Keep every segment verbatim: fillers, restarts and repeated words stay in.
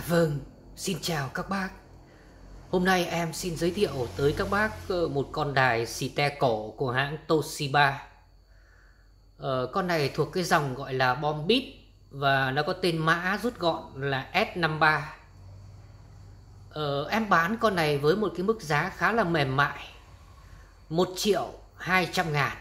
À vâng, xin chào các bác. Hôm nay em xin giới thiệu tới các bác một con đài xì te cổ của hãng Toshiba. ờ, Con này thuộc cái dòng gọi là Bombit và nó có tên mã rút gọn là S năm ba. ờ, Em bán con này với một cái mức giá khá là mềm mại, một triệu hai trăm ngàn.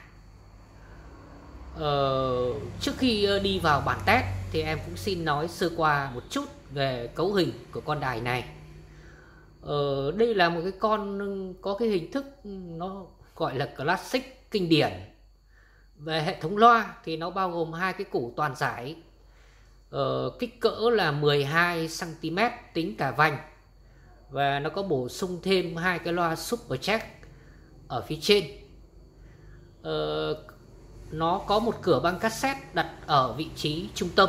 ờ, Trước khi đi vào bản test thì em cũng xin nói sơ qua một chút về cấu hình của con đài này. Ờ, đây là một cái con có cái hình thức nó gọi là classic kinh điển. Về hệ thống loa thì nó bao gồm hai cái củ toàn dải, ờ, kích cỡ là mười hai xăng ti mét tính cả vành, và nó có bổ sung thêm hai cái loa Super Jack ở phía trên. ờ, Nó có một cửa băng cassette đặt ở vị trí trung tâm.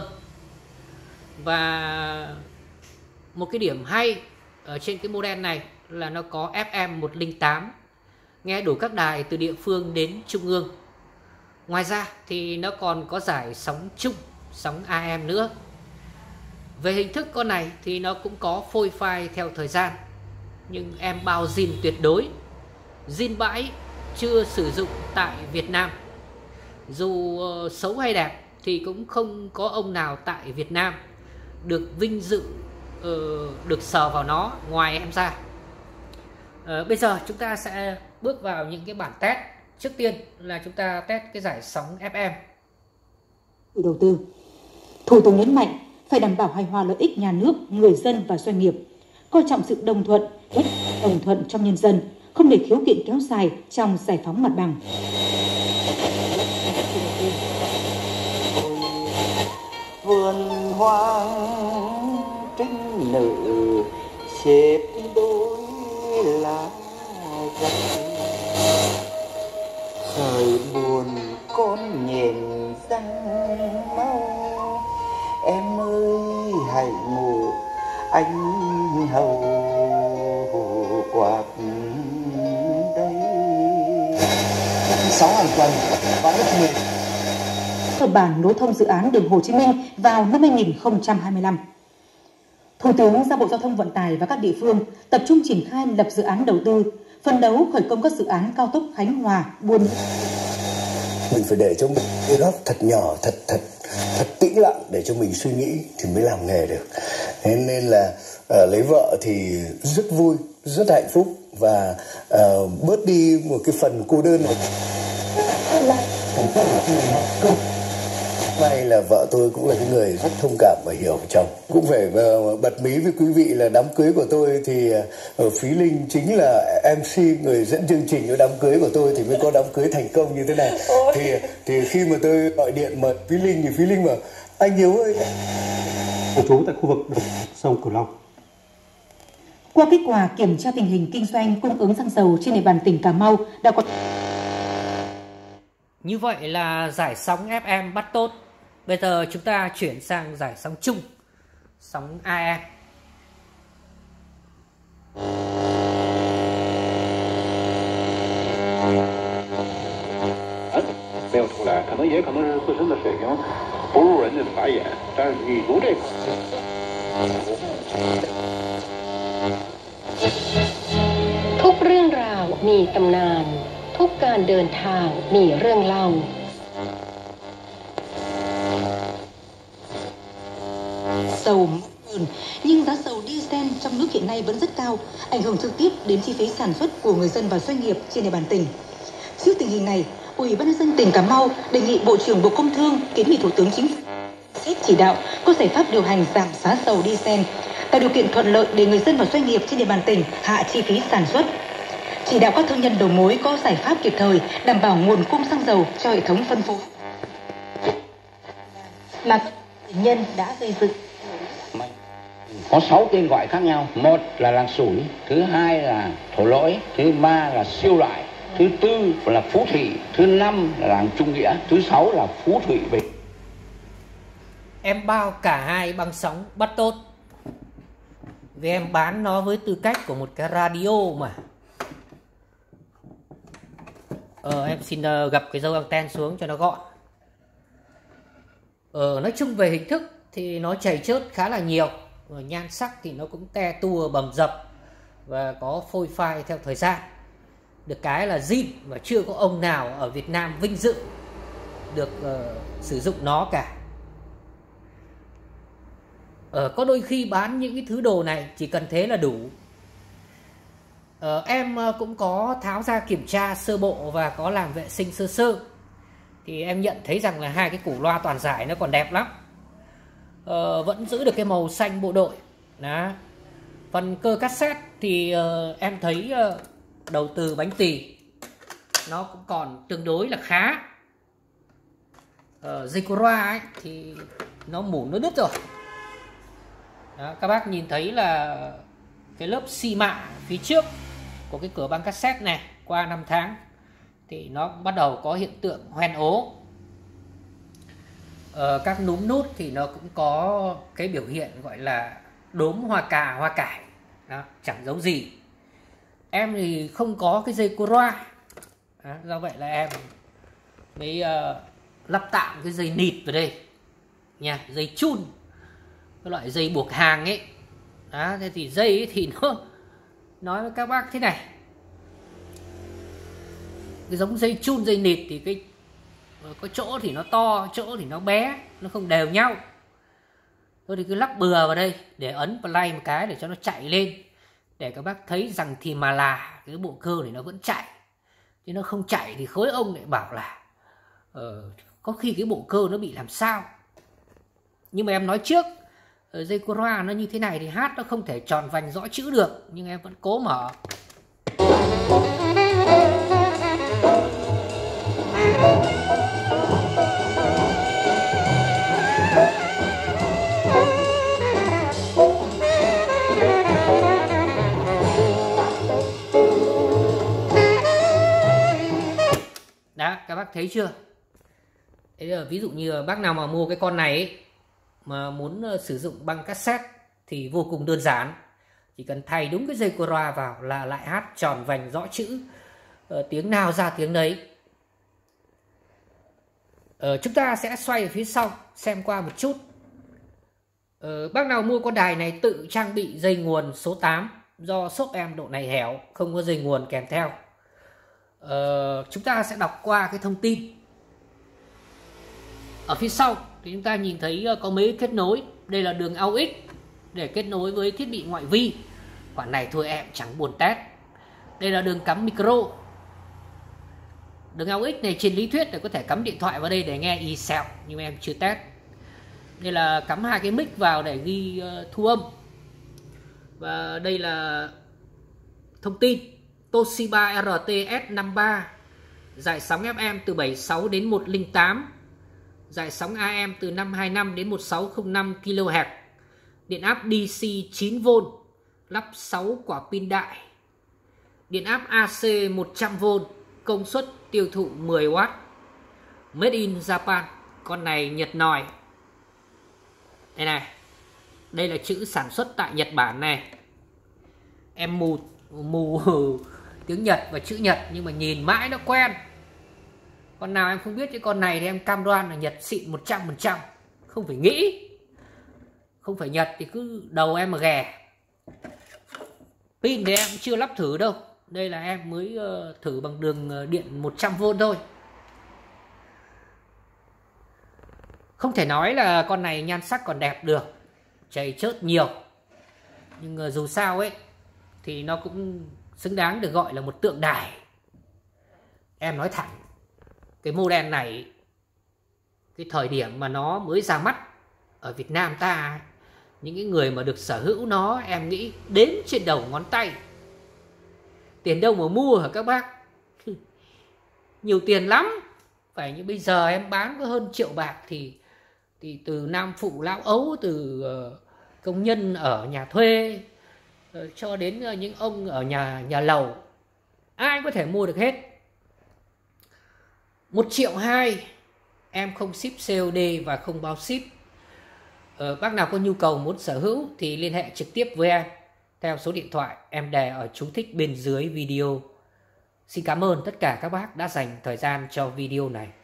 Và một cái điểm hay ở trên cái model này là nó có ép em một không tám, nghe đủ các đài từ địa phương đến trung ương. Ngoài ra thì nó còn có giải sóng chung, sóng a em nữa. Về hình thức con này thì nó cũng có phôi phai theo thời gian, nhưng em bao zin tuyệt đối, zin bãi, chưa sử dụng tại Việt Nam. Dù uh, xấu hay đẹp thì cũng không có ông nào tại Việt Nam được vinh dự uh, được sờ vào nó ngoài em ra. uh, Bây giờ chúng ta sẽ bước vào những cái bản test. Trước tiên là chúng ta test cái giải sóng ép em. Đầu tư, Thủ tướng nhấn mạnh phải đảm bảo hài hòa lợi ích nhà nước, người dân và doanh nghiệp, coi trọng sự đồng thuận, hết đồng thuận trong nhân dân, không để khiếu kiện kéo dài trong giải phóng mặt bằng. Vườn hoang trinh nữ xếp đôi lá rơi, trời buồn con nhện răng mau, em ơi hãy ngủ anh hầu quạt đây. Sáu hàng tuần và đất mười Cơ bản nối thông dự án đường Hồ Chí Minh vào năm hai nghìn không trăm hai mươi lăm. Thủ tướng giao Bộ Giao thông Vận tải và các địa phương tập trung triển khai lập dự án đầu tư, phấn đấu khởi công các dự án cao tốc Khánh Hòa, Buôn. Mình phải để cho mình cái góc thật nhỏ, thật thật thật tĩnh lặng để cho mình suy nghĩ thì mới làm nghề được. Thế nên là uh, lấy vợ thì rất vui, rất hạnh phúc và uh, bớt đi một cái phần cô đơn này. May là vợ tôi cũng là cái người rất thông cảm và hiểu chồng. Cũng phải uh, bật mí với quý vị là đám cưới của tôi thì uh, Phí Linh chính là em xê, người dẫn chương trình cho đám cưới của tôi thì mới có đám cưới thành công như thế này. Thì thì khi mà tôi gọi điện mời Phí Linh thì Phí Linh bảo anh Hiếu ơi, trú tại khu vực đồng sông Cửu Long. Qua kết quả kiểm tra tình hình kinh doanh cung ứng xăng dầu trên địa bàn tỉnh Cà Mau đã có. Như vậy là giải sóng ép em bắt tốt. Bây giờ chúng ta chuyển sang giải sóng chung, sóng a em. 没有出来，可能也可能是自身的水平不如人家的法眼，但是你读这个。 ทุกเรื่องราวมีตำนาน ทุกการเดินทางมีเรื่องเล่า Dầu nhưng giá dầu diesel trong nước hiện nay vẫn rất cao, ảnh hưởng trực tiếp đến chi phí sản xuất của người dân và doanh nghiệp trên địa bàn tỉnh. Trước tình hình này, Ủy ban nhân dân tỉnh Cà Mau đề nghị Bộ trưởng Bộ Công Thương kiến nghị Thủ tướng Chính phủ xét chỉ đạo có giải pháp điều hành giảm giá dầu diesel, tạo điều kiện thuận lợi để người dân và doanh nghiệp trên địa bàn tỉnh hạ chi phí sản xuất. Chỉ đạo các thương nhân đầu mối có giải pháp kịp thời đảm bảo nguồn cung xăng dầu cho hệ thống phân phối mà nhân đã gây dựng. Có sáu tên gọi khác nhau. Một là làng sủi, thứ hai là thổ lỗi, thứ ba là siêu loại, thứ tư là phú thủy, thứ năm là làng trung nghĩa, thứ sáu là phú thủy bình. Em bao cả hai băng sóng bắt tốt, vì em bán nó với tư cách của một cái radio mà. Ờ, em xin uh, gập cái dâu anten xuống cho nó gọn. Ờ, nói chung về hình thức thì nó chảy chớt khá là nhiều, nhan sắc thì nó cũng te tua bầm dập và có phôi phai theo thời gian. Được cái là zin và chưa có ông nào ở Việt Nam vinh dự được uh, sử dụng nó cả. Uh, có đôi khi bán những cái thứ đồ này chỉ cần thế là đủ. Uh, em uh, cũng có tháo ra kiểm tra sơ bộ và có làm vệ sinh sơ sơ. Thì em nhận thấy rằng là hai cái củ loa toàn giải nó còn đẹp lắm. Uh, vẫn giữ được cái màu xanh bộ đội. Đó. Phần cơ cassette thì uh, em thấy uh, đầu từ bánh tỳ nó cũng còn tương đối là khá. uh, Dây loa ấy thì nó mủ nó đứt rồi. Đó, các bác nhìn thấy là cái lớp xi mạ phía trước của cái cửa băng cassette này qua năm tháng thì nó bắt đầu có hiện tượng hoen ố. Ờ, các núm nút thì nó cũng có cái biểu hiện gọi là đốm hoa cà hoa cải. Đó, chẳng giống gì. Em thì không có cái dây cô loa. Đó, do vậy là em mới uh, lắp tạm cái dây nịt vào đây nha, dây chun, cái loại dây buộc hàng ấy. Đó, thế thì dây ấy thì nó nói với các bác thế này, cái giống dây chun dây nịt thì cái có chỗ thì nó to, chỗ thì nó bé, nó không đều nhau. Thôi thì cứ lắp bừa vào đây để ấn play một cái để cho nó chạy lên, để các bác thấy rằng thì mà là cái bộ cơ này nó vẫn chạy. Chứ nó không chạy thì khối ông lại bảo là uh, có khi cái bộ cơ nó bị làm sao. Nhưng mà em nói trước, dây Cora nó như thế này thì hát nó không thể tròn vành rõ chữ được, nhưng em vẫn cố mở. Đó, các bác thấy chưa? Thế là ví dụ như bác nào mà mua cái con này ấy, mà muốn sử dụng băng cassette thì vô cùng đơn giản. Chỉ cần thay đúng cái dây Cora vào là lại hát tròn vành rõ chữ, ờ, tiếng nào ra tiếng đấy. ờ, Chúng ta sẽ xoay ở phía sau xem qua một chút. ờ, Bác nào mua con đài này tự trang bị dây nguồn số tám, do shop em độ này hẻo, không có dây nguồn kèm theo. ờ, Chúng ta sẽ đọc qua cái thông tin. Ở phía sau thì chúng ta nhìn thấy có mấy kết nối. Đây là đường a u ích để kết nối với thiết bị ngoại vi. Khoản này thôi em chẳng buồn test. Đây là đường cắm micro. Đường a u ích này trên lý thuyết là có thể cắm điện thoại vào đây để nghe y xèo, nhưng mà em chưa test. Đây là cắm hai cái mic vào để ghi uh, thu âm. Và đây là thông tin Toshiba R T S năm ba, dải sóng ép em từ bảy mươi sáu đến một trăm lẻ tám, dải sóng A M từ năm trăm hai mươi lăm đến một nghìn sáu trăm lẻ năm ki lô héc, điện áp D C chín vôn, lắp sáu quả pin đại, điện áp A C một trăm vôn, công suất tiêu thụ mười oát, made in Japan. Con này Nhật nòi. Đây này, đây là chữ sản xuất tại Nhật Bản này. Em mù mù tiếng Nhật và chữ Nhật nhưng mà nhìn mãi nó quen. Con nào em không biết, cái con này thì em cam đoan là Nhật xịn một trăm phần trăm. Không phải nghĩ. Không phải Nhật thì cứ đầu em mà ghè. Pin thì em cũng chưa lắp thử đâu. Đây là em mới uh, thử bằng đường điện một trăm vôn thôi. Không thể nói là con này nhan sắc còn đẹp được, chảy chớt nhiều. Nhưng uh, dù sao ấy thì nó cũng xứng đáng được gọi là một tượng đài. Em nói thẳng, cái model này, cái thời điểm mà nó mới ra mắt ở Việt Nam ta, những cái người mà được sở hữu nó em nghĩ đếm trên đầu ngón tay. Tiền đâu mà mua hả các bác? Nhiều tiền lắm. Phải như bây giờ em bán có hơn triệu bạc thì thì từ nam phụ lão ấu, từ uh, công nhân ở nhà thuê uh, cho đến uh, những ông ở nhà nhà lầu, ai có thể mua được hết. Một triệu hai em không ship xê ô đê và không bao ship. ờ, Bác nào có nhu cầu muốn sở hữu thì liên hệ trực tiếp với em theo số điện thoại em để ở chú thích bên dưới video. Xin cảm ơn tất cả các bác đã dành thời gian cho video này.